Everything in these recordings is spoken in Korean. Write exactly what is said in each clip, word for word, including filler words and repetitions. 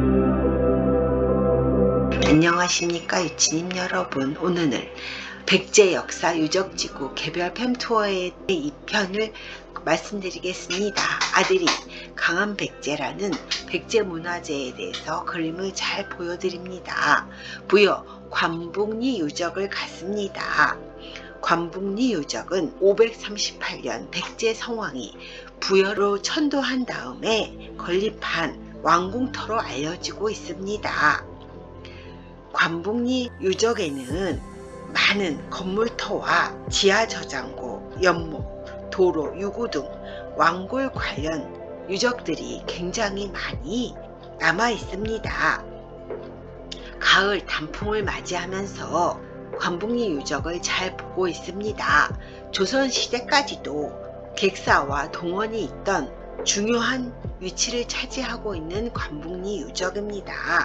안녕하십니까 유치님 여러분. 오늘은 백제 역사 유적지구 개별 팸투어의 이 편을 말씀드리겠습니다. 아들이 강한 백제라는 백제 문화재에 대해서 그림을 잘 보여드립니다. 부여 관북리 유적을 갔습니다. 관북리 유적은 오백삼십팔 년 백제 성왕이 부여로 천도한 다음에 건립한 왕궁터로 알려지고 있습니다. 관북리 유적에는 많은 건물터와 지하저장고, 연못, 도로, 유구 등 왕골 관련 유적들이 굉장히 많이 남아 있습니다. 가을 단풍을 맞이하면서 관북리 유적을 잘 보고 있습니다. 조선시대까지도 객사와 동원이 있던 중요한 위치를 차지하고 있는 관북리 유적입니다.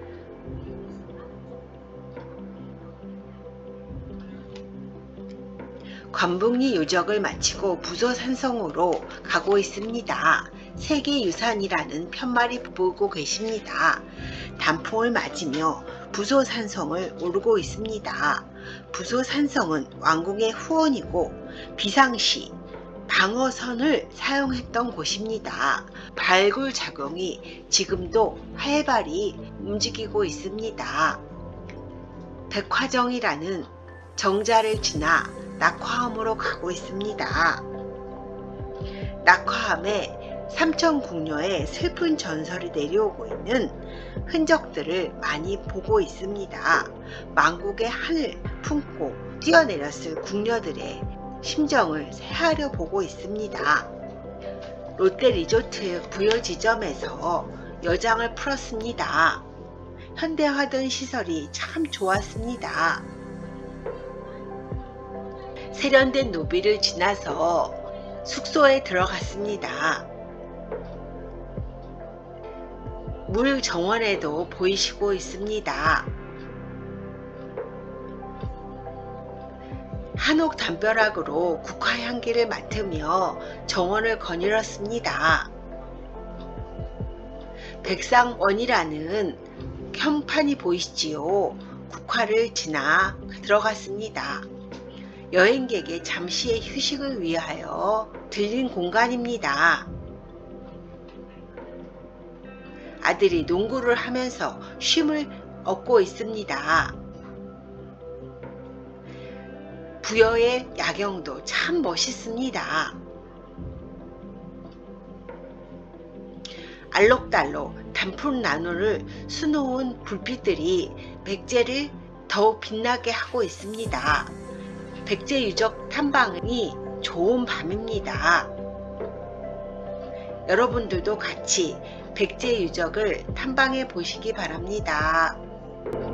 관북리 유적을 마치고 부소산성으로 가고 있습니다. 세계유산이라는 편말이 보고 계십니다. 단풍을 맞으며 부소산성을 오르고 있습니다. 부소산성은 왕궁의 후원이고 비상시 방어선을 사용했던 곳입니다. 발굴작용이 지금도 활발히 움직이고 있습니다. 백화정이라는 정자를 지나 낙화암으로 가고 있습니다. 낙화암에 삼천궁녀의 슬픈 전설이 내려오고 있는 흔적들을 많이 보고 있습니다. 만국의 한을 품고 뛰어내렸을 궁녀들의 심정을 헤아려 보고 있습니다. 롯데리조트 부여 지점에서 여장을 풀었습니다. 현대화된 시설이 참 좋았습니다. 세련된 노비를 지나서 숙소에 들어갔습니다. 물 정원에도 보이시고 있습니다. 한옥 담벼락으로 국화 향기를 맡으며 정원을 거닐었습니다. 백상원이라는 현판이 보이시지요? 국화를 지나 들어갔습니다. 여행객의 잠시의 휴식을 위하여 들린 공간입니다. 아들이 농구를 하면서 쉼을 얻고 있습니다. 부여의 야경도 참 멋있습니다. 알록달록 단풍나무를 수놓은 불빛들이 백제를 더욱 빛나게 하고 있습니다. 백제 유적 탐방이 좋은 밤입니다. 여러분들도 같이 백제 유적을 탐방해 보시기 바랍니다.